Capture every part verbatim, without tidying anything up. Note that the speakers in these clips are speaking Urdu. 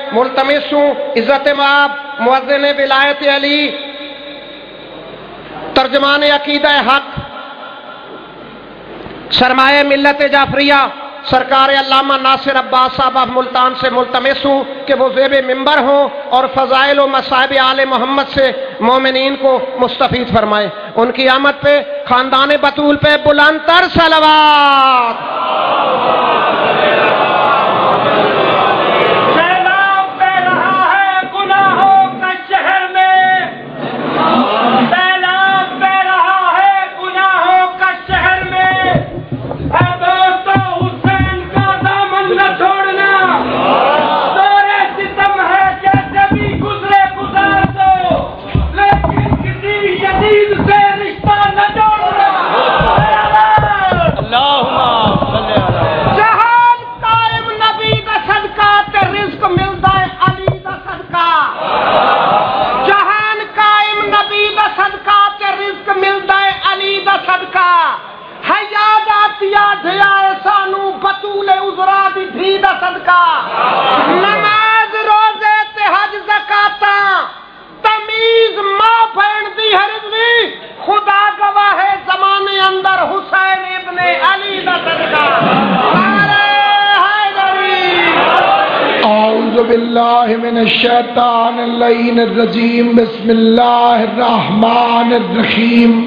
ملتمس ہوں عزت مآب مؤذن ولایت علی ترجمان عقیدہ حق سرمایہ ملت جعفریہ سرکار علامہ ناصر عباس صاحب آف ملتان سے ملتمس ہوں کہ وہ زیب ممبر ہوں اور فضائل و مصائب آل محمد سے مومنین کو مستفید فرمائیں. ان کی آمد پہ خاندان بطول پہ بلند تر صلوات. نماز روزے تے حج زکاتاں تمیز ماں بہن دی حرضوی خدا گواہ ہے زمانے اندر حسین ابن علی دا صدقہ. اعوذ باللہ من الشیطان اللعین الرجیم بسم اللہ الرحمن الرحیم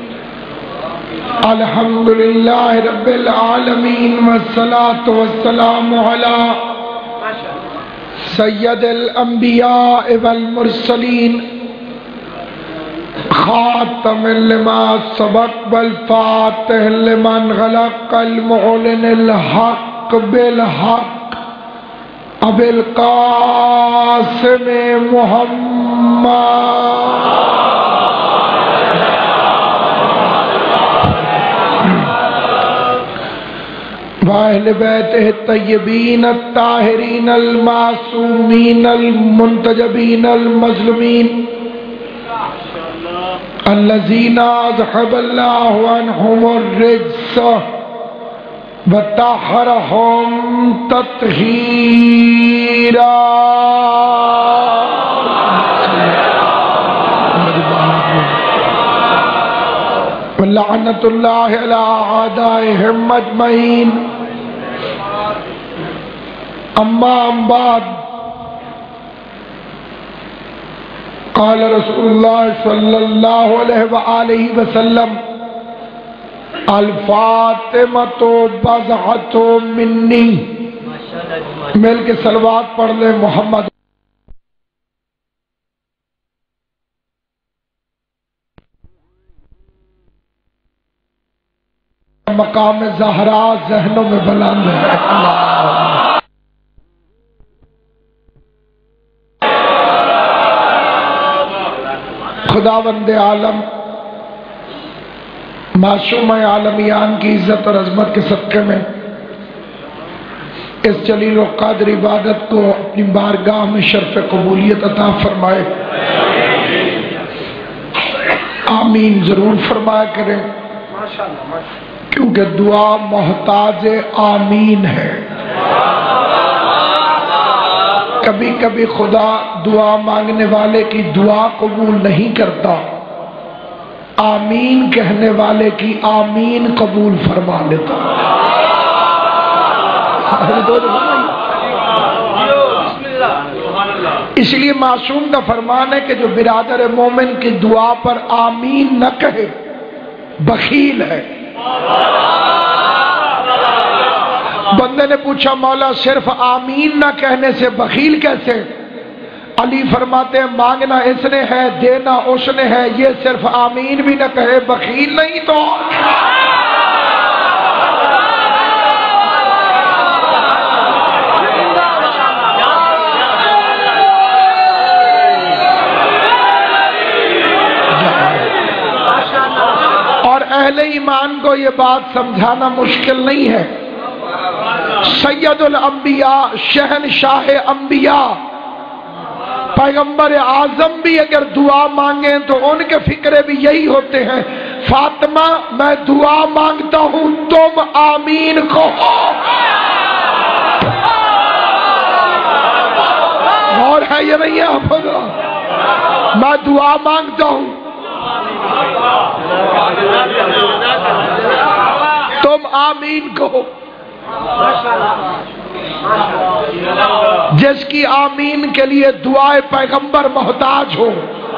الحمدللہ رب العالمین والصلاة والسلام علی سید الانبیاء والمرسلین خاتم لما سبق والفاتح لمن غلق المعلن الحق بالحق ابی القاسم محمد واہل بیتہ الطیبین الطاہرین المعصومین المنتجبین المظلومین الذین اذهب اللہ عنہم الرجس وطہرہم تطہیرا. لعنت اللہ علی اعدائہم اجمعین. اما بعد قال رسول اللہ صلی اللہ علیہ وآلہ وسلم الفاطمۃ بضعۃ منی. مل کے صلوات پڑھ لیں محمد. مقام زہرا ذہنوں میں بلند ہے. خداوند عالم معصوم عالمیان کی عزت اور عظمت کے صدقے میں اس جلیل و قادر عبادت کو اپنی بارگاہ میں شرف قبولیت عطا فرمائے. آمین ضرور فرمایا کریں کیونکہ دعا محتاج آمین ہے. کبھی کبھی خدا دعا مانگنے والے کی دعا قبول نہیں کرتا، آمین کہنے والے کی آمین قبول فرما لیتا. اس لیے معصوم کا فرمان ہے کہ جو برادر مومن کی دعا پر آمین نہ کہے بخیل ہے. بندے نے پوچھا مولا صرف آمین نہ کہنے سے بخیل کیسے؟ علی فرماتے ہیں مانگنا اس نے ہے دینا اس نے ہے، یہ صرف آمین بھی نہ کہے بخیل نہیں تو. اور اہل ایمان کو یہ بات سمجھانا مشکل نہیں ہے. سید الانبیاء شہنشاہ انبیاء پیغمبر اعظم بھی اگر دعا مانگیں تو ان کے فکرے بھی یہی ہوتے ہیں، فاطمہ میں دعا مانگتا ہوں تم آمین کہو. ہے یہ نہیں ہے حافظ؟ میں دعا مانگتا ہوں تم آمین کہو. جس کی آمین کے لیے دعائے پیغمبر محتاج ہو.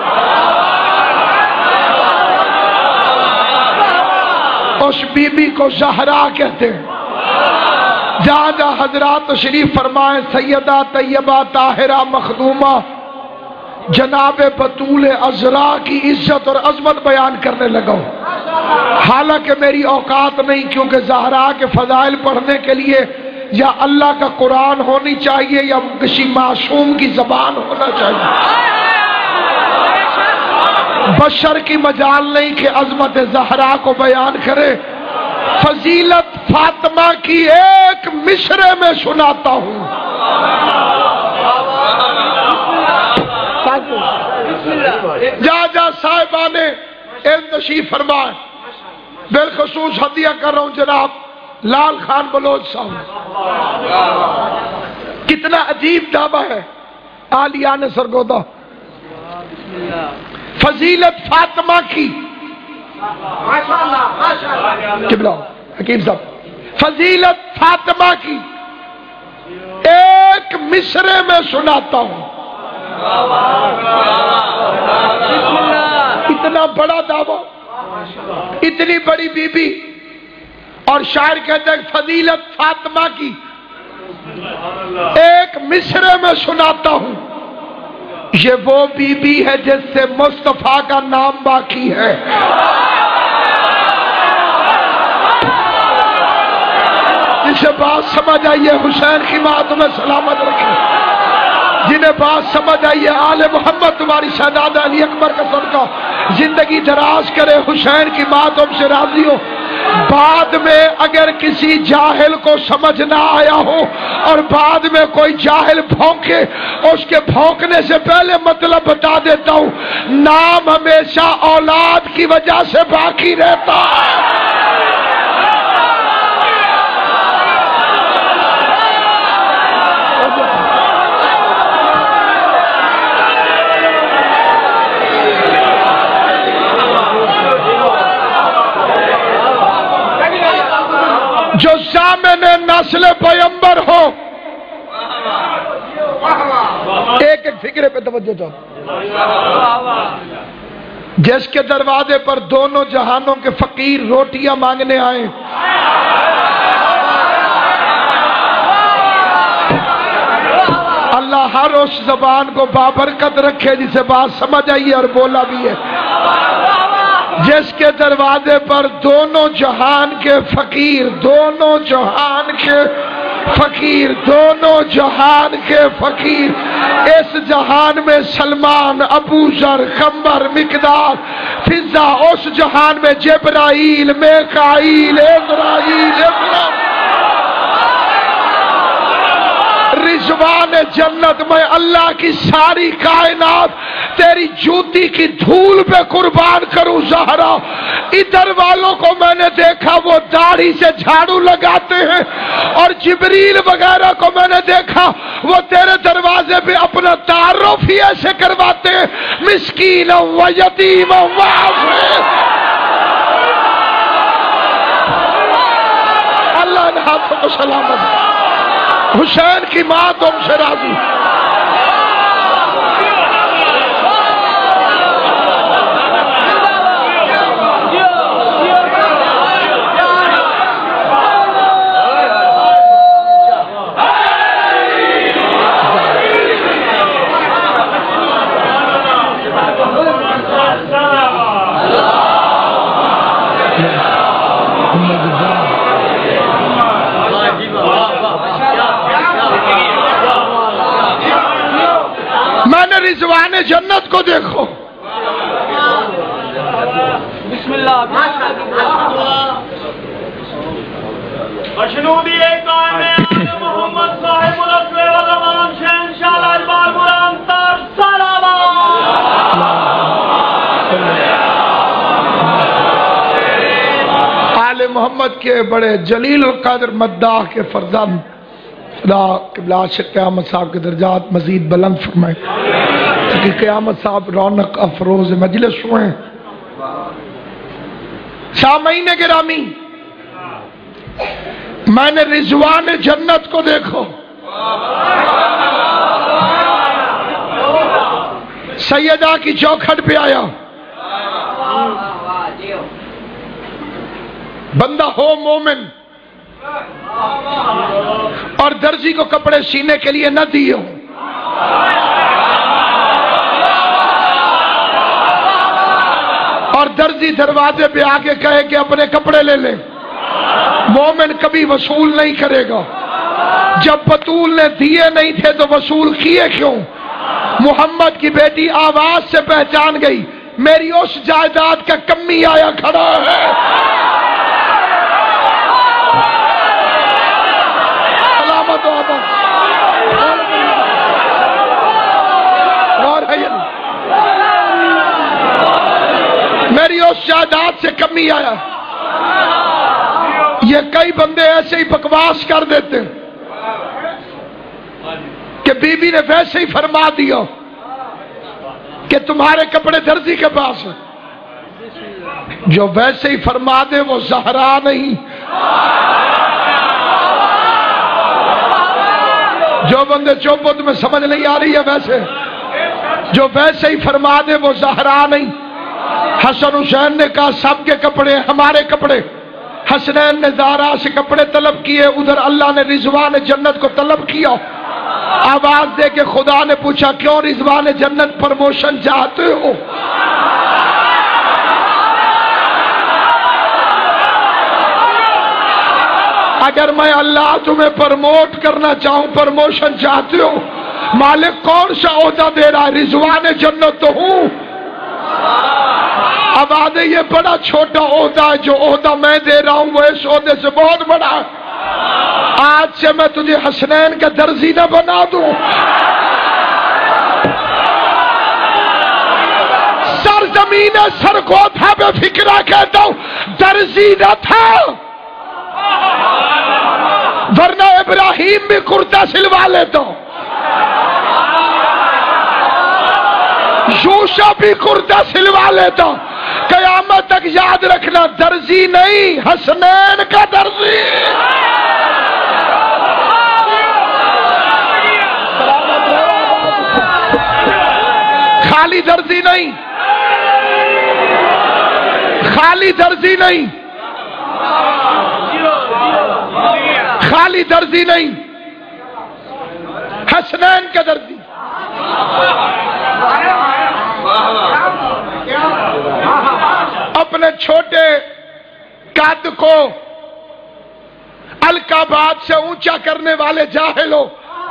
اس بی بی کو زہرا کہتے ہیں. جہاں جہاں حضرات تشریف فرمائیں سیدہ طیبہ طاہرہ مخدومہ جناب بطول عذرا کی عزت اور عظمت بیان کرنے لگا ہوں. حالانکہ میری اوقات نہیں، کیونکہ زہرا کے فضائل پڑھنے کے لیے یا اللہ کا قرآن ہونی چاہیے یا کسی معصوم کی زبان ہونا چاہیے. بشر کی مجال نہیں کہ عظمت زہرا کو بیان کرے. فضیلت فاطمہ کی ایک مصرے میں سناتا ہوں. جا جا صاحبان تشریف فرمائے. بالخصوص ہدیہ کر رہا ہوں جناب لال خان بلوچ صاحب. کتنا عجیب دعویٰ ہے عالیان سرگودا. فضیلت فاطمہ کی حکیم صاحب فضیلت فاطمہ کی ایک مصرے میں سناتا ہوں. اتنا بڑا دعویٰ، اتنی بڑی بی بی، اور شاعر کہتے ہیں فضیلت فاطمہ کی ایک مصرے میں سناتا ہوں. یہ وہ بی بی ہے جس سے مصطفیٰ کا نام باقی ہے. جسے بات سمجھ آئیے حسین کی ماں تمہیں سلامت رکھے. جنہیں بات سمجھ آئیے آل محمد تمہاری شہزادہ علی اکبر کا صدقہ زندگی دراز کرے. حسین کی ماں تم سے راضی ہو. بعد میں اگر کسی جاہل کو سمجھ نہ آیا ہو اور بعد میں کوئی جاہل بھونکے، اس کے بھونکنے سے پہلے مطلب بتا دیتا ہوں، نام ہمیشہ اولاد کی وجہ سے باقی رہتا ہے. جو ضامن نسل پیغمبر ہو. ایک ایک فکرے پہ توجہ دو. جس کے دروازے پر دونوں جہانوں کے فقیر روٹیاں مانگنے آئے، اللہ ہر اس زبان کو بابرکت رکھے جسے بات سمجھ آئی اور بولا بھی ہے. جس کے دروازے پر دونوں جہان کے فقیر دونوں جہان کے فقیر دونوں جہان کے فقیر اس جہان میں سلمان، ابو ذر، قمر، مقدار، فضا، اس جہان میں جبرائیل، میکائیل، اسرائیل، رضوان جنت میں اللہ کی ساری کائنات تیری جوتی کی دھول پہ قربان کروں. زہرا ادھر والوں کو میں نے دیکھا وہ داڑھی سے جھاڑو لگاتے ہیں، اور جبریل وغیرہ کو میں نے دیکھا وہ تیرے دروازے پہ اپنا تعارف ہی ایسے کرواتے ہیں، مسکین و یتیم و عاسر. اللہ نے ہاتھوں کو سلامت. حسین کی ماں تم سے راضی. میں نے رضوان جنت کو دیکھو. بسم اللہ اشنودی کائنات محمد صاحب الاسر والزمان شہنشاہ لاجوال مرانتر سلامات. آل محمد کے بڑے جلیل القدر مداح کے فرزند خدا قبلہ شیخ قیامت صاحب کے درجات مزید بلند فرمائے کہ قیامت صاحب رونق افروز مجلس ہوئے. سامعین گرامی، میں نے رضوان جنت کو دیکھو. سیدہ کی چوکھٹ پہ آیا، بندہ ہو مومن اور درزی کو کپڑے سینے کے لیے نہ دیے ہو، اور درزی دروازے پہ آگے کہے کہ اپنے کپڑے لے لے، مومن کبھی وصول نہیں کرے گا. جب بطول نے دیے نہیں تھے تو وصول کیے کیوں؟ محمد کی بیٹی آواز سے پہچان گئی، میری اس جائیداد کا کمی آیا کھڑا ہے. سلامت و آباد. اور ہے یہ میری اس جائیداد سے کمی آیا. یہ کئی بندے ایسے ہی بکواس کر دیتے کہ بی بی نے ویسے ہی فرما دیا کہ تمہارے کپڑے درزی کے پاس ہیں. جو ویسے ہی فرما دے وہ زہرا نہیں. جو بندے چوبو تمہیں سمجھ نہیں آ رہی ہے ویسے، جو ویسے ہی فرما دے وہ زہرا نہیں. حسن حسین نے کہا سب کے کپڑے ہمارے کپڑے. حسنین نے زہرا سے کپڑے طلب کیے، ادھر اللہ نے رضوان جنت کو طلب کیا. آواز دے کے خدا نے پوچھا کیوں رضوان جنت پروموشن چاہتے ہو؟ اگر میں اللہ تمہیں پرموٹ کرنا چاہوں، پرموشن چاہتے ہو، مالک کون سا عہدہ دے رہا ہے؟ رضوان جنت تو ہوں. اب آدھے یہ بڑا چھوٹا عہدہ ہے، جو عہدہ میں دے رہا ہوں وہ اس عہدے سے بہت بڑا ہے. آج سے میں تجھے حسنین کا درزی نہ بنا دوں. سرزمین سرگودا بے فکرہ کہتا ہوں درزی نہ تھا، ورنہ ابراہیم بھی کرتا سلوا لیتا، یوشع بھی کرتا سلوا لیتا. قیامت تک یاد رکھنا درزی نہیں، حسنین کا درزی. خالی درزی نہیں، خالی درزی نہیں، خالی درزی نہیں، حسنین کا درزی. اپنے چھوٹے قد کو القابات سے اونچا کرنے والے جاہلوں،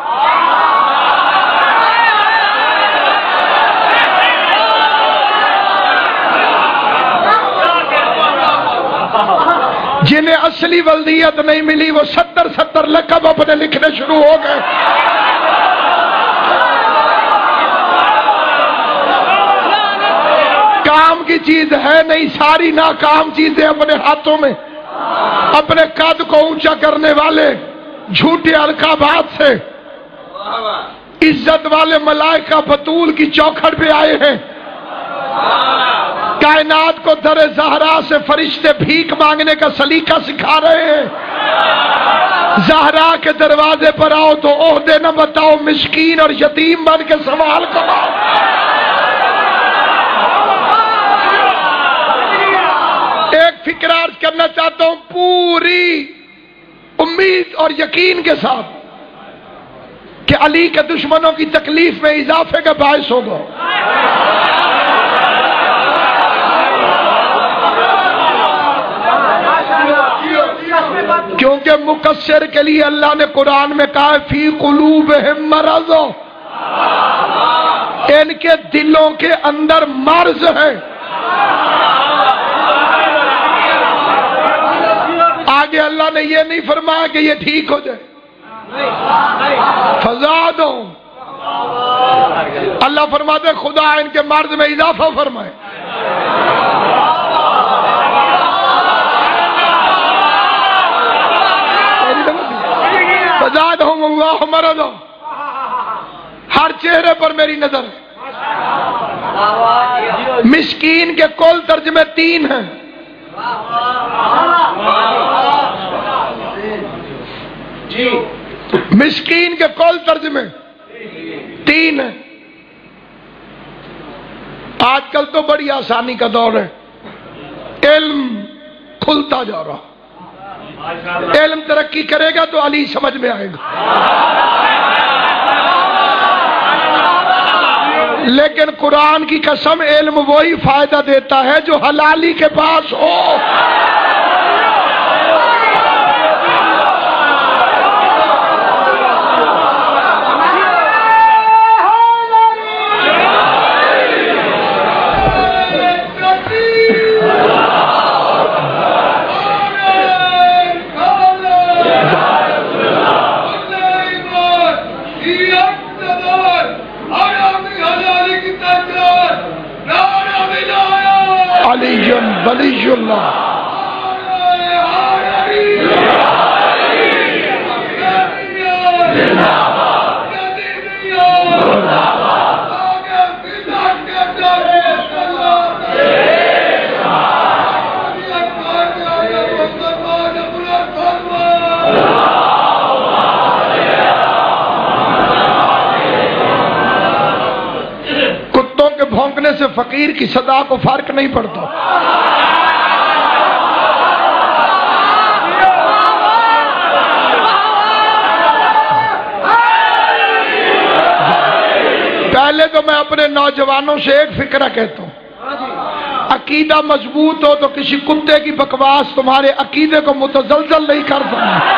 جنہیں اصلی ولدیت نہیں ملی وہ ستر ستر لقب اپنے لکھنے شروع ہو گئے. کام کی چیز ہے نہیں، ساری ناکام چیزیں اپنے ہاتھوں میں. اپنے قد کو اونچا کرنے والے جھوٹے القابات سے عزت والے ملائکہ بطول کی چوکھٹ پہ آئے ہیں. کائنات کو در زہرا سے فرشتے بھیک مانگنے کا سلیقہ سکھا رہے ہیں. زہرا کے دروازے پر آؤ تو عہدے نہ بتاؤ، مسکین اور یتیم بن کے سوال کرو. ایک فکر عرض کرنا چاہتا ہوں پوری امید اور یقین کے ساتھ کہ علی کے دشمنوں کی تکلیف میں اضافے کا باعث ہوگا. کیونکہ مقصر کے لیے اللہ نے قرآن میں کہا فی قلوبہم مرض، ان کے دلوں کے اندر مرض ہے. آگے اللہ نے یہ نہیں فرمایا کہ یہ ٹھیک ہو جائے. فزادوں، اللہ فرماتے خدا ان کے مرض میں اضافہ فرمائے. فزادہم اللہ مرضا، ہر چہرے پر میری نظر ہے۔ مسکین کے کل ترجمے تین ہیں، مسکین کے کل ترجمے تین ہیں۔ آج کل تو بڑی آسانی کا دور ہے، علم کھلتا جا رہا، علم ترقی کرے گا تو علی سمجھ میں آئے گا، لیکن قرآن کی قسم علم وہی فائدہ دیتا ہے جو حلالی کے پاس ہو۔ علی ولی اللہ، کتوں کے بھونکنے سے فقیر کی صدا کو فرق نہیں پڑتا۔ پہلے تو میں اپنے نوجوانوں سے ایک فکرہ کہتا ہوں، عقیدہ مضبوط ہو تو کسی کتے کی بکواس تمہارے عقیدے کو متزلزل نہیں کر سکتی۔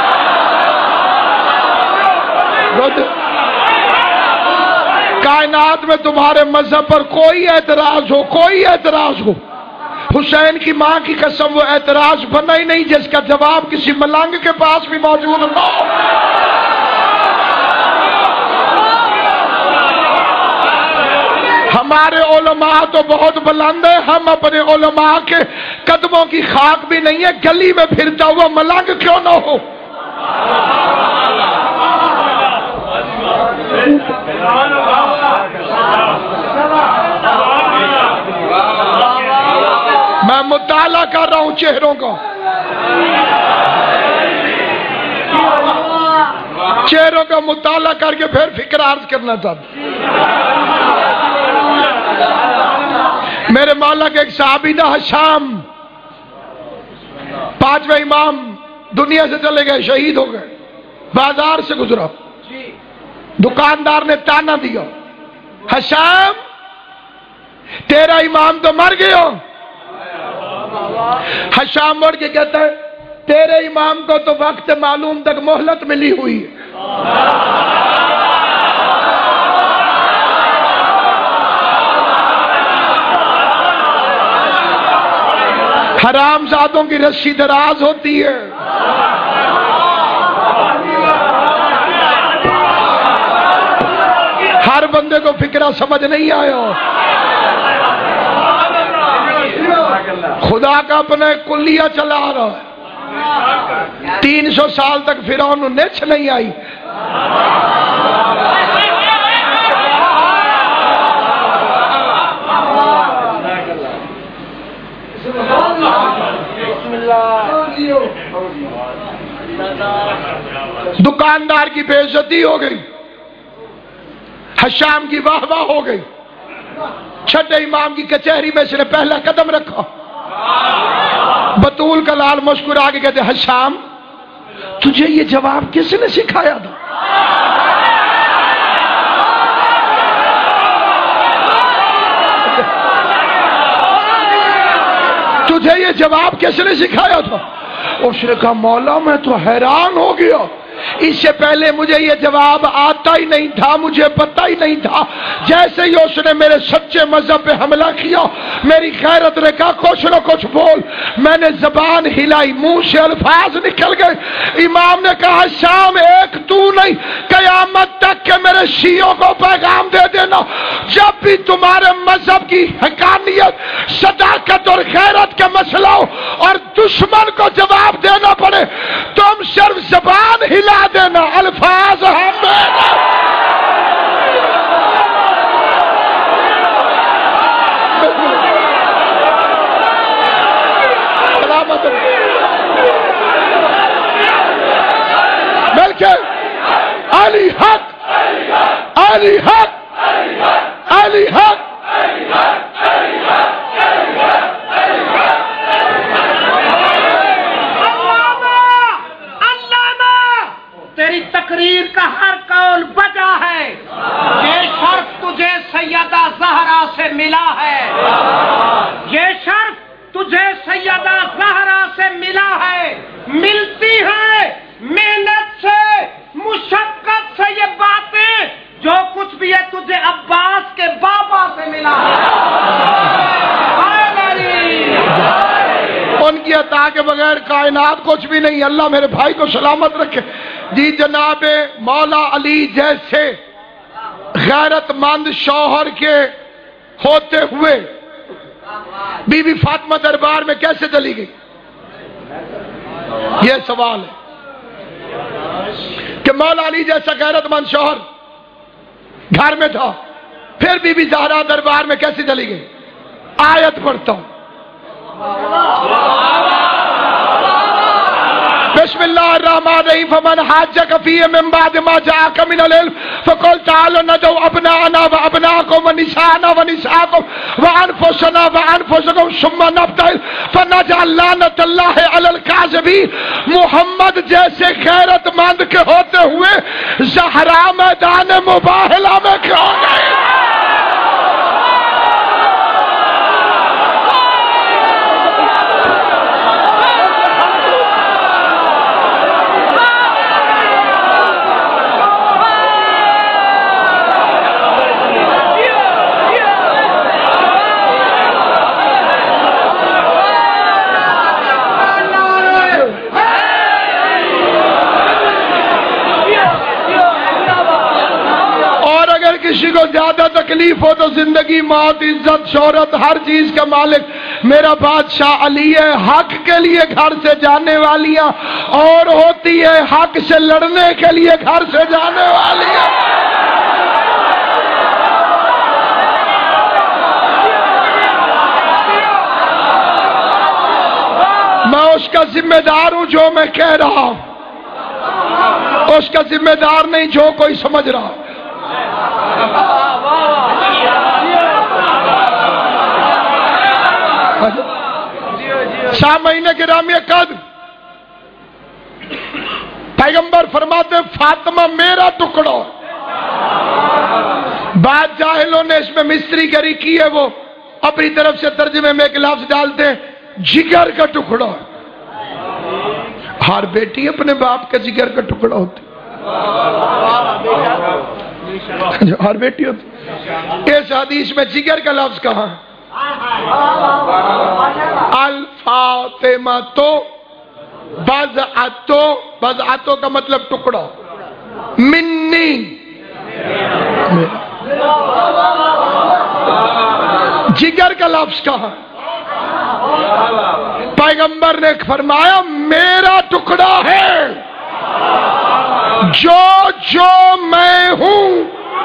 کائنات میں تمہارے مذہب پر کوئی اعتراض ہو، کوئی اعتراض ہو، حسین کی ماں کی قسم وہ اعتراض بنا ہی نہیں جس کا جواب کسی ملنگ کے پاس بھی موجود نہ ہو۔ ہمارے علماء تو بہت بلند ہیں، ہم اپنے علماء کے قدموں کی خاک بھی نہیں ہے، گلی میں پھرتا ہوا ملنگ کیوں نہ ہو۔ میں مطالعہ کر رہا ہوں چہروں کا، چہروں کا مطالعہ کر کے پھر فکر عرض کرنا چاہتا ہوں۔ میرے مولا کے ایک صحابی تھا حشام، پانچویں امام دنیا سے چلے گئے، شہید ہو گئے، بازار سے گزرا، دکاندار نے تانا دیا، حشام تیرا امام تو مر گیا۔ حشام مڑ کے کہتا ہے تیرے امام کو تو وقت معلوم تک مہلت ملی ہوئی ہے۔ حرام زادوں کی رسی دراز ہوتی ہے۔ ہر بندے کو فکرہ سمجھ نہیں آیا، خدا کا اپنا کلیہ چلا رہا ہے، تین سو سال تک فرعون نچ نہیں آئی۔ دکاندار کی بے عزتی ہو گئی، حشام کی واہ واہ ہو گئی، چھٹے امام کی کچہری میں اس نے پہلا قدم رکھا۔ بطول کا لال مسکرا کے کہتے حشام تجھے یہ جواب کس نے سکھایا تھا؟ تجھے یہ جواب کس نے سکھایا تھا؟ اس نے کہا مولا میں تو حیران ہو گیا، اس سے پہلے مجھے یہ جواب آتا ہی نہیں تھا، مجھے پتہ ہی نہیں تھا۔ جیسے ہی اس نے میرے سچے مذہب پہ حملہ کیا، میری غیرت نے کہا کچھ نہ کچھ بول، میں نے زبان ہلائی، منہ سے الفاظ نکل گئے۔ امام نے کہا شام ایک تو نہیں، قیامت تک کہ میرے شیعوں کو پیغام دے دینا، جب بھی تمہارے مذہب کی حقانیت، صداقت اور غیرت کا مسئلہ ہو اور دشمن کو جواب دینا پڑے، تم تم صرف زبان ہلا دینا، الفاظ ہم سلامت مل کے علی حق علی حق علی حق تیری تقریر کا ہر قول بجا ہے، یہ شرف تجھے سیدہ زہرا سے ملا ہے، یہ شرف تجھے سیدہ زہرا سے ملا ہے، ملتی ہے محنت سے مشقت سے یہ باتیں، جو کچھ بھی ہے تجھے عباس کے بابا سے ملا ہے۔ ان کی عطا کے بغیر کائنات کچھ بھی نہیں۔ اللہ میرے بھائی کو سلامت رکھے۔ جی جناب مولا علی جیسے غیرت مند شوہر کے ہوتے ہوئے بی بی فاطمہ دربار میں کیسے چلی گئی؟ یہ سوال ہے کہ مولا علی جیسا غیرت مند شوہر گھر میں تھا، پھر بی بی زہرا دربار میں کیسے چلی گئی؟ آیت پڑھتا ہوں، بسم اللہ الرحمن الرحیم، فمن حاجک فیہ من بعد ما جاءک من العلم فقل تعالوا ندعو ابناءنا وابناءکم ونساءنا ونساءکم وانفسنا وانفسکم ثم نبتہل فنجعل لعنۃ اللہ علی الکاذبین۔ محمد جیسے غیرت مند کے ہوتے ہوئے زہرا میدان مباہلہ میں کیوں گئے؟ کسی کو زیادہ تکلیف ہو تو زندگی، موت، عزت، شہرت، ہر چیز کا مالک میرا بادشاہ علی ہے۔ حق کے لیے گھر سے جانے والیاں اور ہوتی ہے حق سے لڑنے کے لیے گھر سے جانے والیاں۔ میں اس کا ذمہ دار ہوں جو میں کہہ رہا ہوں، اس کا ذمہ دار نہیں جو کوئی سمجھ رہا۔ سامعین گرامی قدر، پیغمبر فرماتے فاطمہ میرا ٹکڑا۔ بعد جاہلوں نے اس میں مستری گری کی ہے، وہ اپنی طرف سے ترجمے میں ایک لفظ ڈالتے ہیں جگر کا ٹکڑا۔ ہر بیٹی اپنے باپ کا جگر کا ٹکڑا ہوتی، ہر بیٹی ہوتی۔ اس حدیث میں جگر کا لفظ کہاں؟ الفاطمہ تو بضعتو، بضعتو کا مطلب ٹکڑا، منی جگر کا لفظ کہاں؟ پیغمبر نے فرمایا میرا ٹکڑا ہے، جو جو میں ہوں۔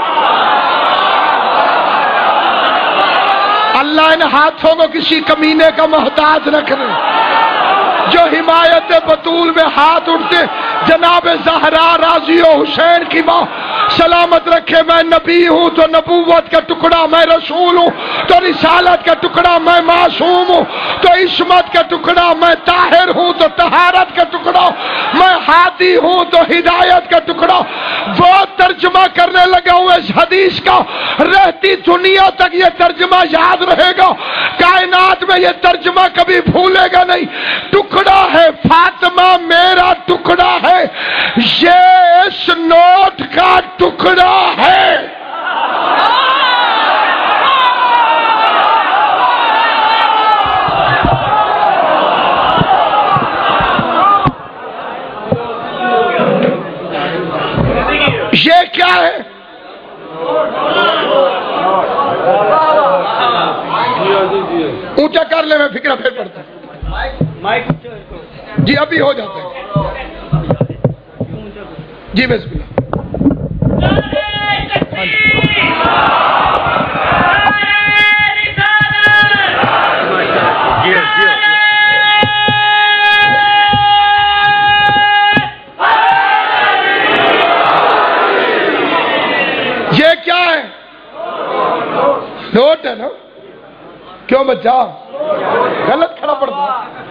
اللہ ان ہاتھوں کو کسی کمینے کا محتاج رکھنے، جو حمایت بطول میں ہاتھ اٹھتے جناب زہرا راضی و حسین کی ماں سلامت رکھے۔ میں نبی ہوں تو نبوت کا ٹکڑا، میں رسول ہوں تو رسالت کا ٹکڑا، میں معصوم ہوں تو عصمت کا ٹکڑا، میں طاہر ہوں تو طہارت کا ٹکڑا، میں ہادی ہوں تو ہدایت کا ٹکڑا۔ وہ ترجمہ کرنے لگا ہوں اس حدیث کا، رہتی دنیا تک یہ ترجمہ یاد رہے گا، کائنات میں یہ ترجمہ کبھی بھولے گا نہیں۔ ٹکڑا ہے فاطمہ میرا ٹکڑا ہے، یہ اس نوٹ کا ٹکڑا ہے۔ یہ کیا ہے؟ اونچا کر لے، میں فکرہ پھر پڑتا ہوں جی، ابھی ہو جاتا ہے۔ جی بسم اللہ. یہ کیا ہے؟ نوٹ ہے نا؟ کیوں بچہ غلط کھڑا پڑتا؟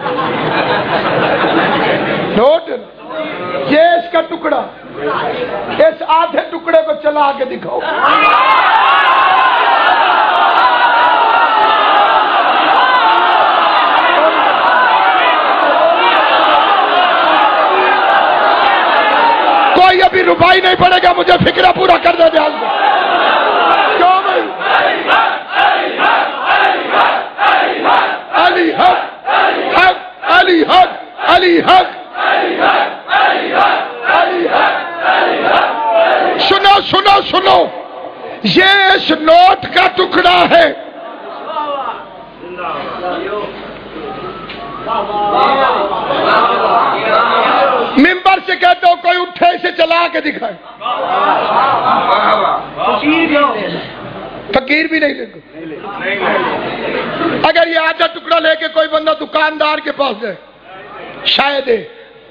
نوٹ ہے نا؟ یہ اس کا ٹکڑا، اس آدھے ٹکڑے کو چلا کے دکھاؤ. کوئی ابھی روپائی نہیں پڑے گا، مجھے فکرہ پورا کر دے دیا. کیوں بھائی؟ علی حق حق علی حق علی حق. سنو سنو سنو، یہ اس نوٹ کا ٹکڑا ہے. ممبر سے کہتا ہوں کوئی اٹھے اسے چلا کے دکھائے. فقیر بھی نہیں دیکھو. اگر یہ آدھا ٹکڑا لے کے کوئی بندہ دکاندار کے پاس جائے شاید ہے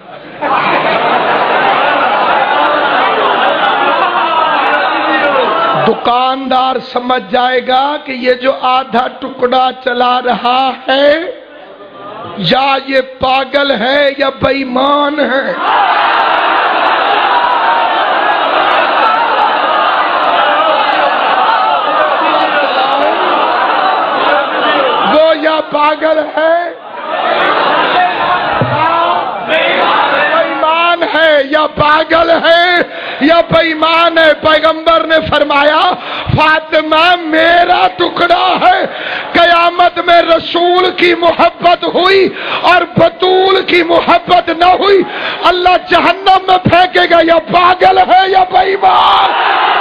دکاندار سمجھ جائے گا کہ یہ جو آدھا ٹکڑا چلا رہا ہے یا یہ پاگل ہے یا بے ایمان ہے. وہ یا پاگل ہے یا پاگل ہے یا بے ایمان ہے. پیغمبر نے فرمایا فاطمہ میرا ٹکڑا ہے. قیامت میں رسول کی محبت ہوئی اور بطول کی محبت نہ ہوئی، اللہ جہنم میں پھینکے گا. یا پاگل ہے یا بے ایمان.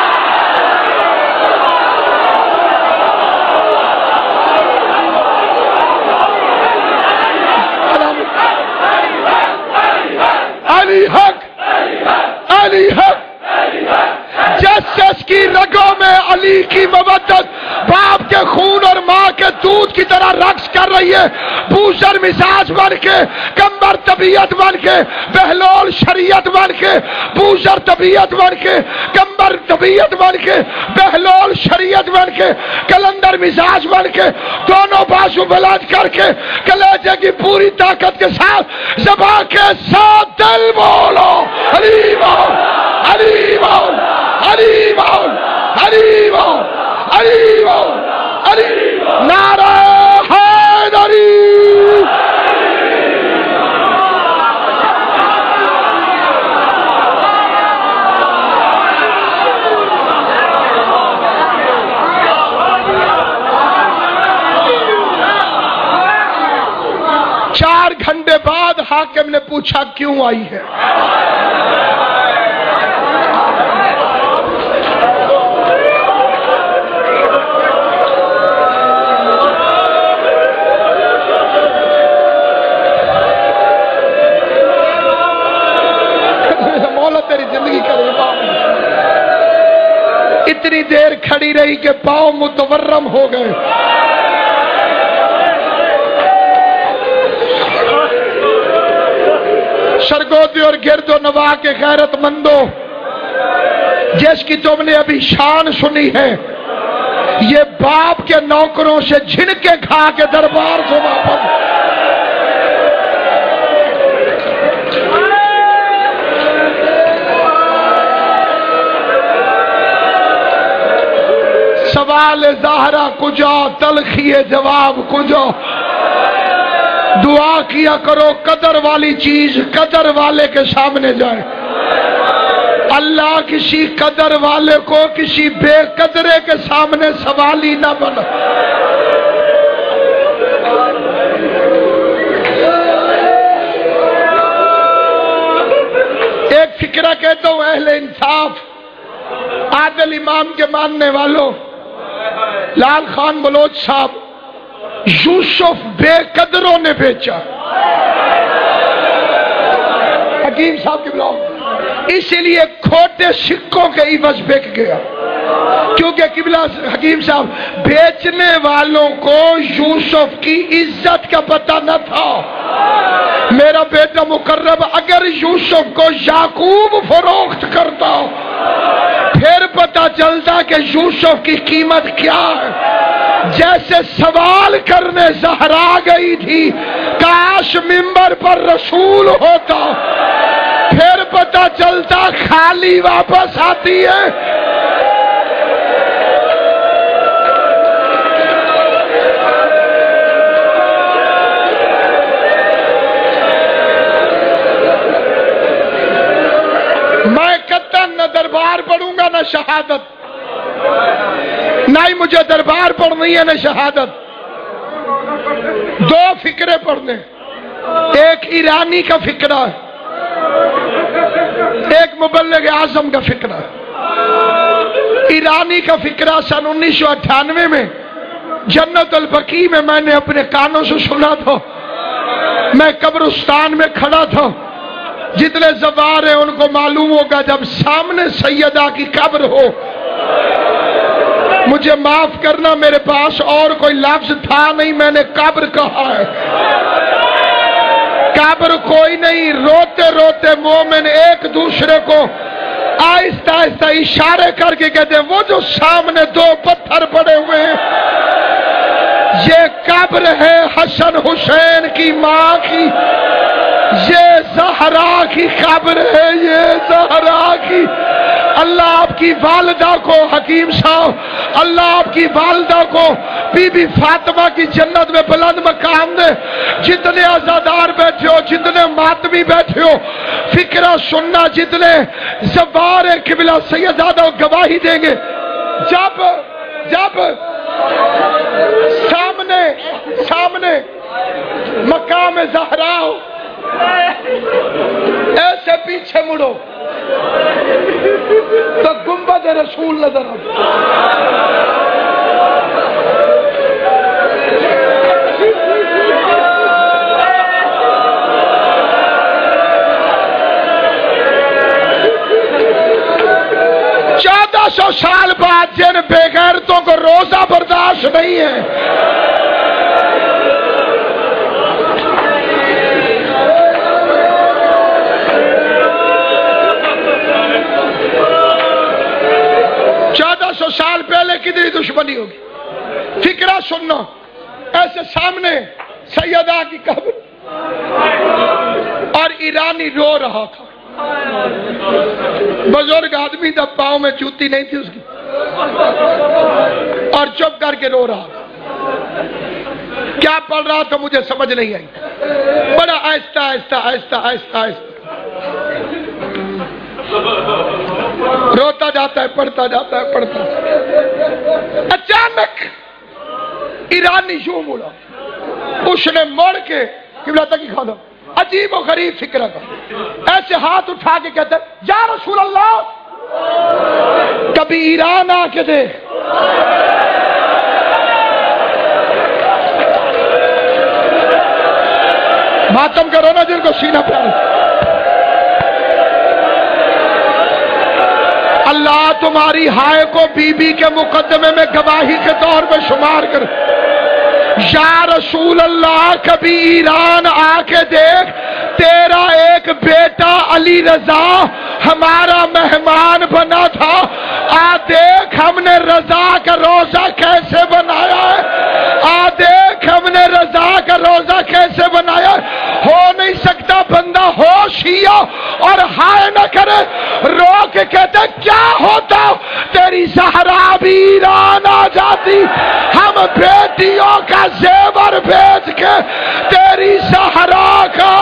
علی حق علی حق. جس جس کی رگوں میں علی کی محبت باپ کے خون اور ماں کے دودھ کی طرح رقص کر رہی ہے، بوزر مزاج بن کے، کمبر طبیعت بن کے، بہلول شریعت بن کے، بوزر طبیعت بن کے، کمبر طبیعت بن کے، بہلول شریعت بن کے، کلندر مزاج بن کے، دونوں بازو بلند کر کے کلیجے کی پوری طاقت کے ساتھ زبان کے ساتھ دل بولو علی بول علی بول علی بول علی بول علی بول علی نعرہ حیدری. چار گھنٹے بعد حاکم نے پوچھا کیوں آئی ہے؟ تیری زندگی کا اتنی دیر کھڑی رہی کہ پاؤں متورم ہو گئے. سرگودی اور گرد و نواح کے غیرت مندوں، جس کی تم نے ابھی شان سنی ہے، یہ باپ کے نوکروں سے جھنکے کھا کے دربار سے واپس. سوال ظاہرہ کجا، تلخی جواب کجا. دعا کیا کرو قدر والی چیز قدر والے کے سامنے جائے. اللہ کسی قدر والے کو کسی بے قدرے کے سامنے سوالی نہ بنا. ایک فکرہ کہتا ہوں اہل انصاف، عادل امام کے ماننے والوں، لال خان بلوچ صاحب، یوسف بے قدروں نے بیچا. حکیم صاحب کی بلاؤ اس لیے کھوٹے سکوں کے عوض بک گیا، کیونکہ قبلہ حکیم صاحب بیچنے والوں کو یوسف کی عزت کا پتہ نہ تھا۔ میرا بیٹا مقرب اگر یوسف کو یعقوب فروخت کرتا پھر پتہ چلتا کہ یوسف کی قیمت کیا ہے۔ جیسے سوال کرنے زہرا گئی تھی کاش منبر پر رسول ہوتا، پھر پتہ چلتا خالی واپس آتی ہے۔ میں قطعاً نہ دربار پڑھوں گا نہ شہادت، نہ ہی مجھے دربار پڑھنی ہے نہ شہادت۔ دو فکرے پڑھنے، ایک ایرانی کا فکرہ ہے، ایک مبلغ اعظم کا فکرہ ہے۔ ایرانی کا فکرہ سن انیس سو اٹھانوے میں جنت البقیع میں میں نے اپنے کانوں سے سنا تھا۔ میں قبرستان میں کھڑا تھا، جتنے زوار ہیں ان کو معلوم ہوگا جب سامنے سیدہ کی قبر ہو، مجھے معاف کرنا میرے پاس اور کوئی لفظ تھا نہیں، میں نے قبر کہا ہے۔ قبر کوئی نہیں، روتے روتے مومن ایک دوسرے کو آہستہ آہستہ اشارے کر کے کہتے ہیں وہ جو سامنے دو پتھر پڑے ہوئے ہیں یہ قبر ہے حسن حسین کی ماں کی، یہ زہرا کی قبر ہے، یہ زہرا کی۔ اللہ آپ کی والدہ کو حکیم صاحب، اللہ آپ کی والدہ کو بی بی فاطمہ کی جنت میں بلند مقام دے۔ جتنے عزادار بیٹھے ہو، جتنے ماتمی بیٹھے ہو، فکرہ سننا، جتنے زوار قبلہ سیدزادہ گواہی دیں گے۔ جب جب سامنے سامنے مقام زہرا ہو، ایسے پیچھے مڑو تو گنبد رسول نظر آتا۔ چودہ سو سال بعد جن بے غیرتوں کو روزہ برداشت نہیں ہے، چودہ سو سال پہلے کتنی دشمنی ہوگی۔ فکرہ سننا، ایسے سامنے سیدہ کی قبر اور ایرانی رو رہا تھا۔ بزرگ آدمی تھا، پاؤں میں جوتی نہیں تھی اس کی، اور چپ کر کے رو رہا تھا۔ کیا پڑھ رہا تھا مجھے سمجھ نہیں آئی، بڑا آہستہ آہستہ آہستہ آہستہ آہستہ روتا جاتا ہے، پڑھتا جاتا ہے، پڑھتا۔ اچانک ایرانی یوں مڑا، اس نے مڑ کے قبلہ تک ہی کھانا، عجیب و غریب فکرہ کا، ایسے ہاتھ اٹھا کے کہتا ہے یا رسول اللہ کبھی ایران آ کے دیکھ۔ ماتم کرو نا جن کو سینہ پیارا۔ اللہ تمہاری ہائے کو بی بی کے مقدمے میں گواہی کے طور پر شمار کر۔ یا رسول اللہ کبھی ایران آ کے دیکھ، تیرا ایک بیٹا علی رضا ہمارا مہمان بنا تھا، آ دیکھ ہم نے رضا کا روزہ کیسے بنایا ہے، آ دیکھ ہم نے رضا کا روزہ کیسے بنایا ہے۔ ہو نہیں سکتا بندہ ہوش ہی ہو اور ہائے نہ کرے، رو کے کہتے کیا ہوتا تیری زہرا بھی ایران آ جاتی، ہم بیٹیوں کا زیور بھیج کے تیری زہرا کا۔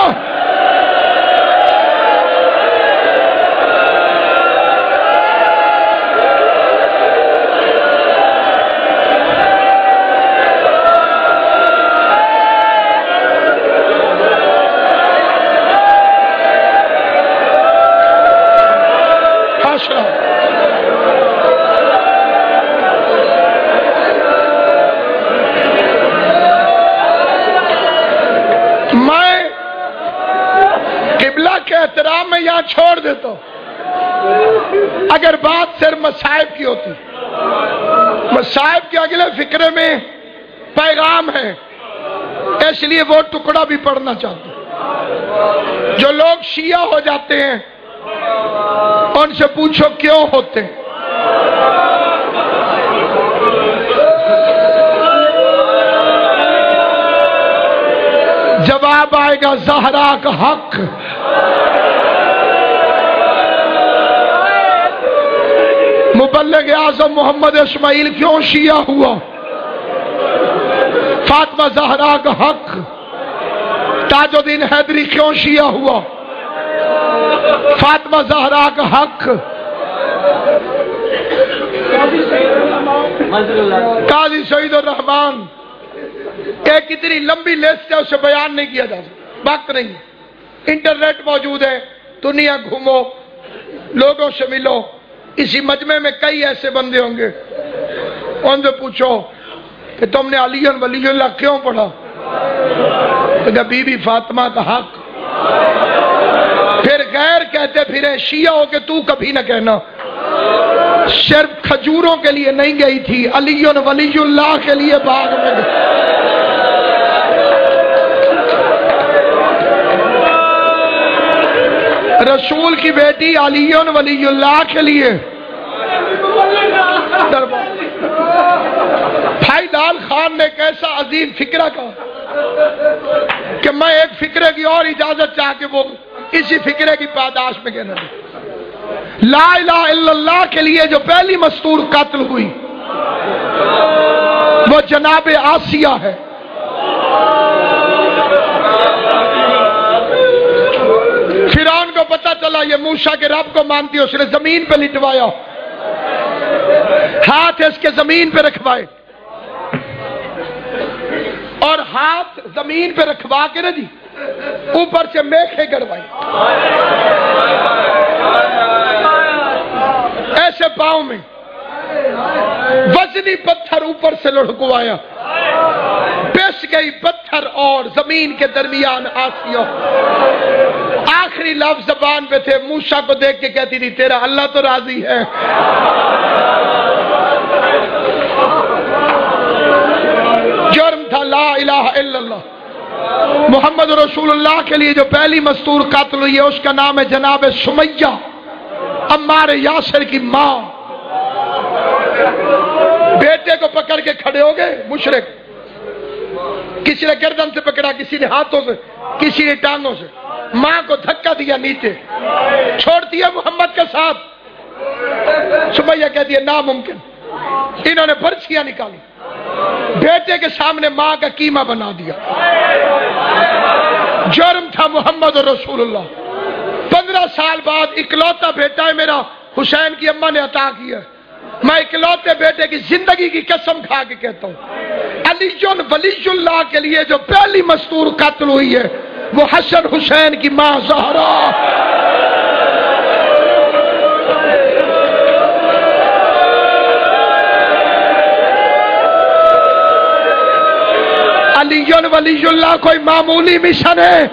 احترام میں یہاں چھوڑ دیتا ہوں، اگر بات صرف مصائب کی ہوتی، مصائب کے اگلے فقرے میں پیغام ہے، اس لیے وہ ٹکڑا بھی پڑھنا چاہتے ہیں۔ جو لوگ شیعہ ہو جاتے ہیں ان سے پوچھو کیوں ہوتے ہیں؟ جواب آئے گا زہرا کا حق۔ مبلغ اعظم محمد اسماعیل کیوں شیعہ ہوا؟ فاطمہ زہرا کا حق۔ تاج الدین حیدری کیوں شیعہ ہوا؟ فاطمہ زہرا کا حق۔ قاضی سعید الرحمان، ایک اتنی لمبی لسٹ ہے اسے بیان نہیں کیا جا سکتا، وقت نہیں۔ انٹرنیٹ موجود ہے، دنیا گھومو، لوگوں سے ملو، اسی مجمع میں کئی ایسے بندے ہوں گے، ان سے پوچھو کہ تم نے علی ولی اللہ کیوں پڑھا؟ کہ بی بی فاطمہ کا حق۔ پھر غیر کہتے پھرے شیعہ ہو کہ تو کبھی نہ کہنا صرف کھجوروں کے لیے نہیں گئی تھی، علی ولی اللہ کے لیے باغ میں گئی۔ رسول کی بیٹی علی ولی اللہ کے لیے بھائی لال خان نے ایک ایسا عظیم فکرہ کہا کہ میں ایک فکرے کی اور اجازت چاہ کے وہ اسی فکرے کی پاداش میں کہنا دوں۔ لا الہ الا اللہ کے لیے جو پہلی مستور قتل ہوئی وہ جناب آسیہ ہے۔ فرعون کو پتا چلا یہ موسیٰ کے رب کو مانتی ہے، اس نے زمین پہ لٹوایا، ہاتھ اس کے زمین پہ رکھوائے، اور ہاتھ زمین پہ رکھوا کے نا جی اوپر سے میخیں گڑوائی، ایسے پاؤں میں وزنی پتھر اوپر سے لڑکوایا، پس گئی پتھر اور زمین کے درمیان آسیہ۔ آخری لفظ زبان پہ تھے، موسیٰ کو دیکھ کے کہتی تھی تیرا اللہ تو راضی ہے۔ جرم تھا لا الہ الا اللہ محمد رسول اللہ کے لیے جو پہلی مستور قتل ہوئی ہے اس کا نام ہے جناب سمیہ، عمار یاسر کی ماں۔ بیٹے کو پکڑ کے کھڑے ہو گئے مشرک، کسی نے گردن سے پکڑا، کسی نے ہاتھوں سے، کسی نے ٹانگوں سے، ماں کو دھکا دیا نیچے، چھوڑ دیا محمد کے ساتھ۔ سمیہ کہتی ہے ناممکن، انہوں نے برچیاں نکالی، بیٹے کے سامنے ماں کا قیمہ بنا دیا۔ جرم تھا محمد رسول اللہ۔ پندرہ سال بعد اکلوتا بیٹا ہے میرا، حسین کی اماں نے عطا کیا، میں اکلوتے بیٹے کی زندگی کی قسم کھا کے کہتا ہوں علی ولی اللہ کے لیے جو پہلی مستور قتل ہوئی ہے وہ حسن حسین کی ماں زہرا۔ علی ولی اللہ کوئی معمولی مشن ہے؟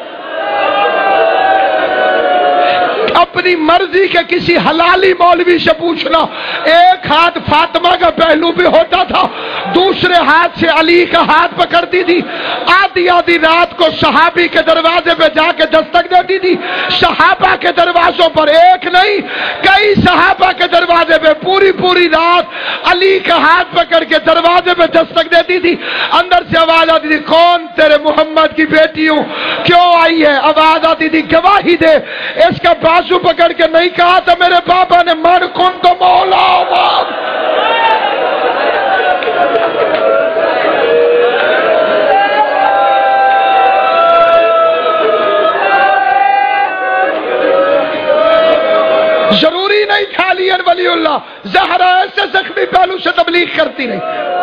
اپنی مرضی کے کسی حلالی مولوی سے پوچھنا، ایک ہاتھ فاطمہ کا پہلو بھی ہوتا تھا، دوسرے ہاتھ سے علی کا ہاتھ پکڑتی تھی، آدھی آدھی رات کو صحابی کے دروازے پہ جا کے دستک دیتی تھی۔ صحابہ کے دروازوں پر ایک نہیں کئی صحابہ کے دروازے پہ پوری پوری رات علی کا ہاتھ پکڑ کے دروازے پہ دستک دیتی تھی۔ اندر سے آواز آتی تھی کون تیرے محمد کی بیٹی ہوں، کیوں آئی ہے؟ آواز آتی تھی گواہی دے۔ اس کا بازو پکڑ کے نہیں کہا تھا میرے بابا نے من کن تو مولا آواز۔ ضروری نہیں تھا علی ولی اللہ، زہرا ایسے زخمی پہلو سے تبلیغ کرتی نہیں۔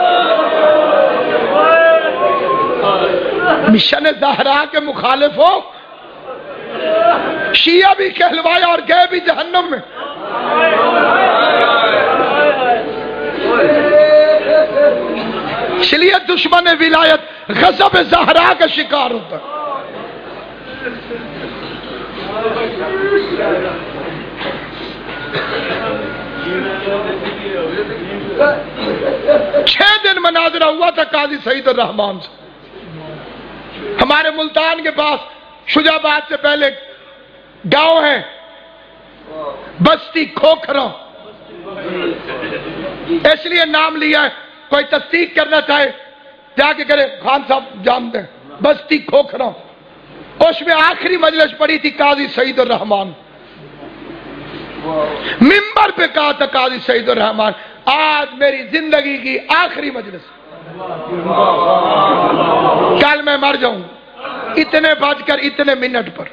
مشن زہرا کے مخالف ہو، شیعہ بھی کہلوایا اور گئے بھی جہنم میں۔ اس لیے دشمن ولایت غضب زہرا کا شکار ہوتا ہے۔ چھ دن مناظرہ ہوا تھا قاضی سعید الرحمان سے. ہمارے ملتان کے پاس شجاباد سے پہلے گاؤں ہے بستی کھوکھرا، اس لیے نام لیا ہے. کوئی تصدیق کرنا چاہے جا کے کرے، خان صاحب جانتے ہیں. بستی کھوکھرا، اس میں آخری مجلس پڑی تھی قاضی سعید الرحمان. ممبر پہ کہا تھا قاضی سعید الرحمان آج میری زندگی کی آخری مجلس، کل میں مر جاؤں اتنے بج کر اتنے منٹ پر.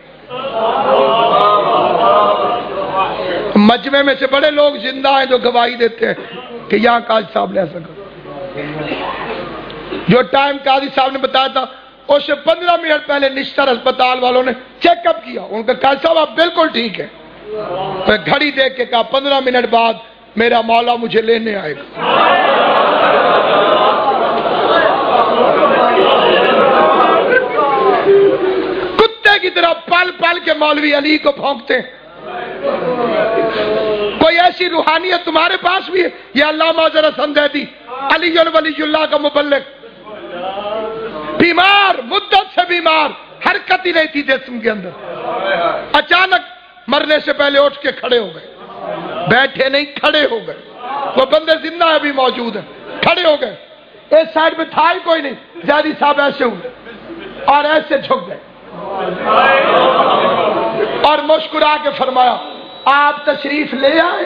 مجمع میں سے بڑے لوگ زندہ ہیں جو گواہی دیتے ہیں کہ یہاں قاضی صاحب نے ایسا کہا. جو ٹائم قاضی صاحب نے بتایا تھا اس سے پندرہ منٹ پہلے نشتر اسپتال والوں نے چیک اپ کیا. ان کا قاضی صاحب آپ بالکل ٹھیک ہے. میں گھڑی دیکھ کے کہا پندرہ منٹ بعد میرا مولا مجھے لینے آئے گا. کتے کی طرح پل پل کے مولوی علی کو بھونکتے ہیں. کوئی ایسی روحانیت تمہارے پاس بھی ہے؟ یہ علامہ ذرا سندیدی علی ولی اللہ کا مبلغ، بیمار، مدت سے بیمار، حرکت ہی نہیں تھی جسم کے اندر، اچانک مرنے سے پہلے اٹھ کے کھڑے ہو گئے. بیٹھے نہیں، کھڑے ہو گئے. وہ بندے زندہ ابھی موجود ہیں، کھڑے ہو گئے. اس سائڈ میں تھا ہی کوئی نہیں. زیادی صاحب ایسے ہوئے اور ایسے جھک گئے اور مسکرا کے فرمایا آپ تشریف لے آئے.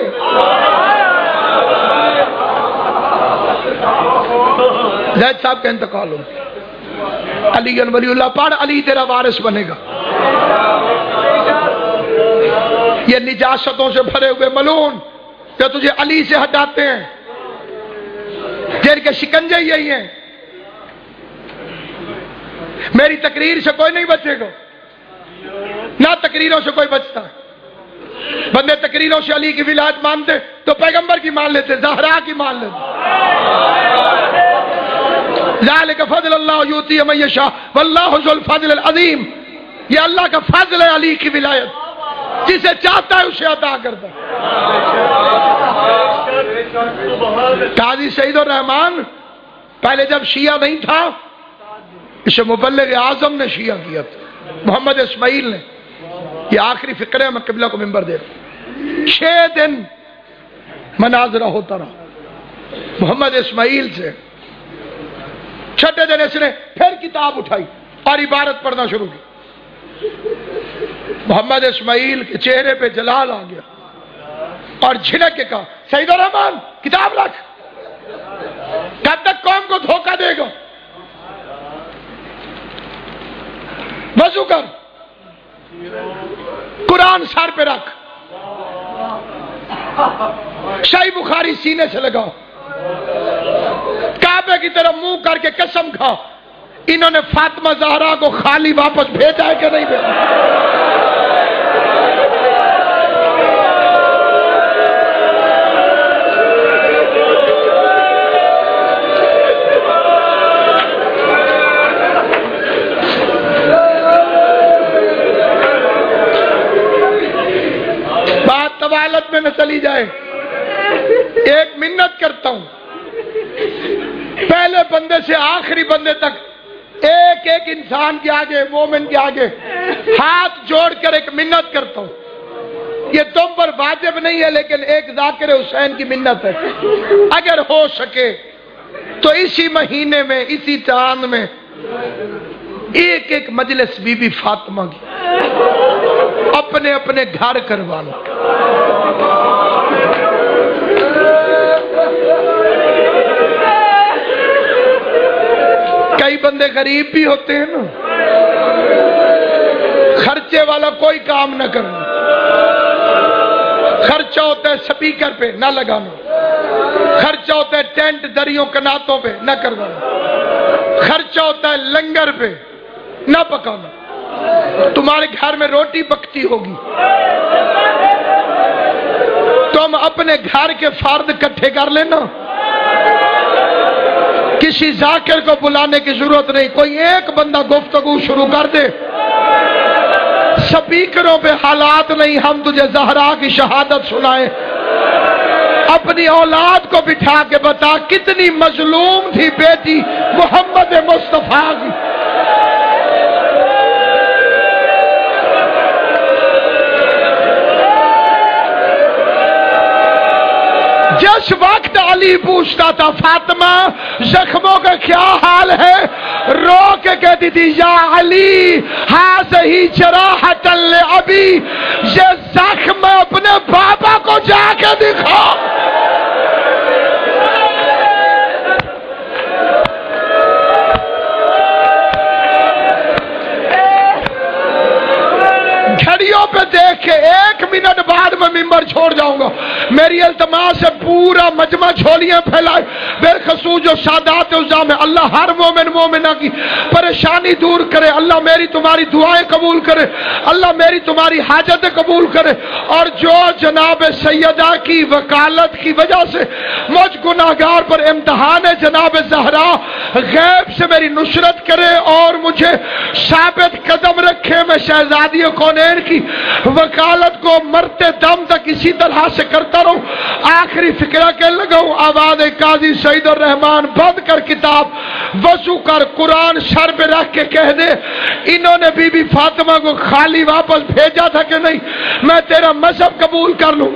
زید صاحب کا انتقال ہو. علی ولی اللہ پڑھ، علی تیرا وارث بنے گا. یہ نجاستوں سے بھرے ہوئے ملون جو تجھے علی سے ہٹاتے ہیں، جن کے شکنجے یہی ہیں. میری تقریر سے کوئی نہیں بچے گا، نہ تقریروں سے کوئی بچتا. بندے تقریروں سے علی کی ولایت مانتے تو پیغمبر کی مان لیتے، زہرا کی مان لیتے. ذالک فضل اللہ یؤتی من یشاء واللہ ذو الفضل العظیم. یہ اللہ کا فضل ہے علی کی ولایت، جسے چاہتا ہے اسے عطا کرتا ہے. قاضی سعید الرحمان پہلے جب شیعہ نہیں تھا، اسے مبلغ اعظم نے شیعہ کیا تھا، محمد اسماعیل نے. یہ آخری فکر ہے، میں قبلہ کو منبر دے رہا ہوں. چھ دن مناظرہ ہوتا رہا محمد اسماعیل سے. چھٹے دن اس نے پھر کتاب اٹھائی اور عبارت پڑھنا شروع کی. محمد اسماعیل کے چہرے پہ جلال آ گیا اور جھنک کے کہا سعید الرحمان کتاب رکھ، کب تک قوم کو دھوکہ دے گا؟ وضو کر، قرآن سر پہ رکھ، صحیح بخاری سینے سے لگا، کعبے کی طرف منہ کر کے قسم کھا انہوں نے فاطمہ زہرا کو خالی واپس بھیجا ہے کہ نہیں بھیجا؟ بات طوالت میں نہ چلی جائے. ایک منت کرتا ہوں پہلے بندے سے آخری بندے تک، ایک ایک انسان کے آگے، مومن کے آگے ہاتھ جوڑ کر ایک منت کرتا ہوں. یہ تم پر واجب نہیں ہے لیکن ایک ذاکر حسین کی منت ہے. اگر ہو سکے تو اسی مہینے میں، اسی چاند میں ایک ایک مجلس بی بی فاطمہ کی اپنے اپنے گھر کروانا. کئی بندے غریب بھی ہوتے ہیں نا، خرچے والا کوئی کام نہ کرنا. خرچہ ہوتا ہے سپیکر پہ نہ لگانا، خرچہ ہوتا ہے ٹینٹ دریوں کناتوں پہ نہ کروانا، خرچہ ہوتا ہے لنگر پہ نہ پکانا. تمہارے گھر میں روٹی پکتی ہوگی، تم اپنے گھر کے فرد اکٹھے کر لینا، کسی ذاکر کو بلانے کی ضرورت نہیں. کوئی ایک بندہ گفتگو شروع کر دے، سپیکروں پہ حالات نہیں، ہم تجھے زہرا کی شہادت سنائیں، اپنی اولاد کو بٹھا کے بتا کتنی مظلوم تھی بیٹی محمد مصطفیٰ کی. جس وقت علی پوچھتا تھا فاطمہ زخموں کا کیا حال ہے، رو کے کہتی تھی یا علی ہذہ جراحۃ لابی، یہ زخم اپنے بابا کو جا کے دکھا. گھڑیوں پہ دیکھ کے ایک منٹ بعد میں ممبر چھوڑ جاؤں گا. میری التماس سے پورا مجمع جھولیاں پھیلائے، بالخصوص جو سادات الزام ہے. اللہ ہر مومن مومنہ کی پریشانی دور کرے. اللہ میری تمہاری دعائیں قبول کرے. اللہ میری تمہاری حاجتیں قبول کرے. اور جو جناب سیدہ کی وکالت کی وجہ سے مجھ گناہگار پر امتحان ہے، جناب زہرا غیب سے میری نصرت کرے اور مجھے ثابت قدم رکھے. میں شہزادی کونین کی وکالت کو مرتے دم تک اسی طرح سے کرتا رہوں. آخری فکرہ کہ لگاؤں آواز قاضی سعید الرحمان بند کر کتاب، وضو کر، قرآن سر پہ رکھ کے کہہ دے انہوں نے بی بی فاطمہ کو خالی واپس بھیجا تھا کہ نہیں، میں تیرا مذہب قبول کر لوں.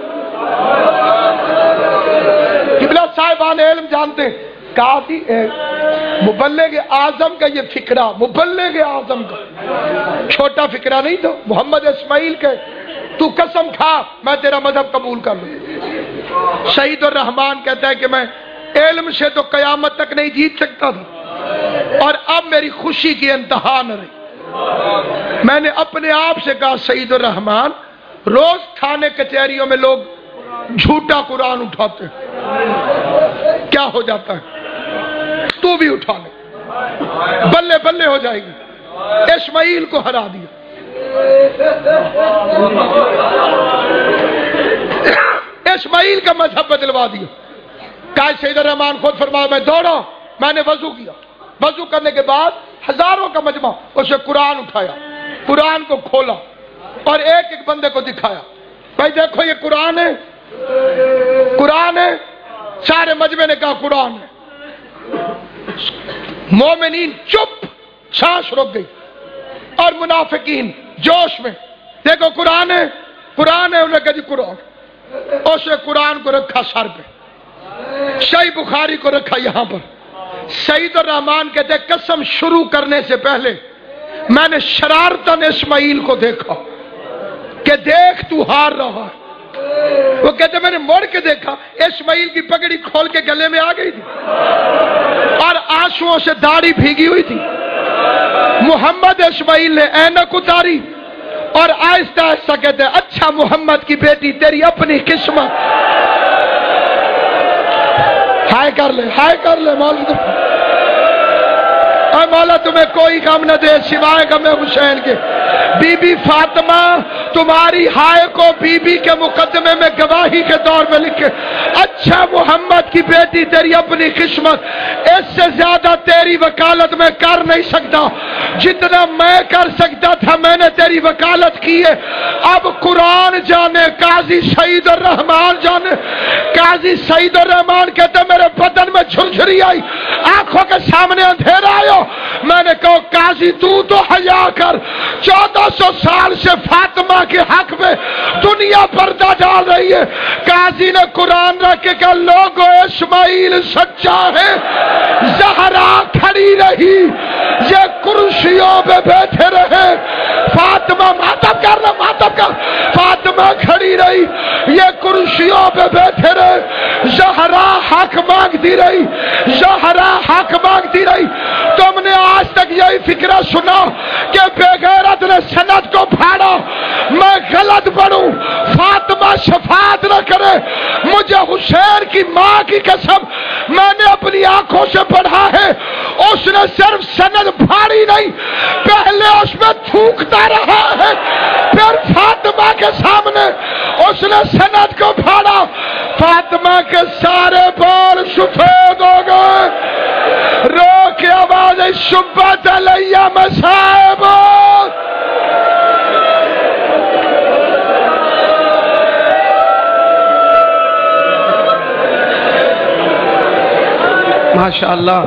قبلہ صاحبان علم جانتے ہیں، کہا تھی مبلغ اعظم کا یہ فکرہ، مبلغ اعظم کا چھوٹا فکرہ نہیں تو محمد اسماعیل کے تو قسم کھا میں تیرا مذہب قبول کر لوں. سعید الرحمان کہتا ہے کہ میں علم سے تو قیامت تک نہیں جیت سکتا تھا، اور اب میری خوشی کی انتہا نہ رہی. میں نے اپنے آپ سے کہا سعید الرحمان روز تھانے کچہریوں میں لوگ جھوٹا قرآن اٹھاتے ہیں، کیا ہو جاتا ہے تو بھی اٹھا لے، بلے بلے ہو جائے گی. اسماعیل کو ہرا دیا. اسماعیل کا مذہب بدلوا دیا. قائد سعید الرحمان خود فرمایا میں دوڑا، میں نے وضو کیا، وضو کرنے کے بعد ہزاروں کا مجمع اسے قرآن اٹھایا، قرآن کو کھولا اور ایک ایک بندے کو دکھایا، بھائی دیکھو یہ قرآن ہے، قرآن ہے. سارے مجمع نے کہا قرآن ہے. مومنین چپ، سانس رک گئی، اور منافقین جوش میں دیکھو قرآن ہے، قرآن ہے. انہوں نے کہا جی قرآن. اس نے قرآن کو رکھا سر پہ، صحیح بخاری کو رکھا یہاں پر. سعید الرحمان کہتے قسم شروع کرنے سے پہلے میں نے شرارتاً اسماعیل کو دیکھا کہ دیکھ تو ہار رہا ہے. وہ کہتے میں نے مڑ کے دیکھا اسماعیل کی پگڑی کھول کے گلے میں آ گئی تھی اور آنسوؤں سے داڑھی بھیگی ہوئی تھی. محمد اسماعیل نے اینک اتاری اور آہستہ آہستہ کہتے اچھا محمد کی بیٹی تیری اپنی قسمت. ہائے کر لے، ہائے کر لے مولا، اے مولا تمہیں کوئی غم نہ دے سوائے غم حسین کے. بی بی فاطمہ تمہاری ہائے کو بی بی کے مقدمے میں گواہی کے طور میں لکھے اچھا محمد کی بیٹی تیری اپنی قسمت. اس سے زیادہ تیری وکالت میں کر نہیں سکتا، جتنا میں کر سکتا تھا میں نے تیری وکالت کی ہے. اب قرآن جانے، قاضی سعید الرحمان جانے. قاضی سعید الرحمان کہتے میرے بدن میں جھرجھری آئی، آنکھوں کے سامنے اندھیرا آیا. میں نے کہا قاضی تو تو حیا کر، چودہ سو سال سے فاطمہ کے حق میں دنیا پردہ ڈال رہی ہے. قاضی نے قرآن رکھ کے کہا لوگو اسماعیل سچا ہے. زہرا کھڑی رہی، یہ کرسیوں پہ بیٹھے رہے. فاطمہ ماتم کر رہا ماتم کر فاطمہ کھڑی رہی، یہ کرسیوں پہ بیٹھے رہے. زہرا حق مانگتی رہی، زہرا حق مانگتی رہی. تم نے آج تک یہی فکرہ سنا کہ بے غیرت نے سند کو پھاڑا، میں غلط پڑھوں، فاطمہ شفاعت نہ کرے. مجھے حسین کی ماں کی قسم میں نے اپنی آنکھوں سے پڑھا ہے، اس نے صرف سند پھاڑی نہیں، پہلے اس میں تھوکتا رہا ہے، پھر فاطمہ کے سامنے اس نے سند کو پھاڑا. فاطمہ کے سارے بال سفید ہو گئے. رو کے آواز شبت علیہ مصائب. ماشاءاللہ.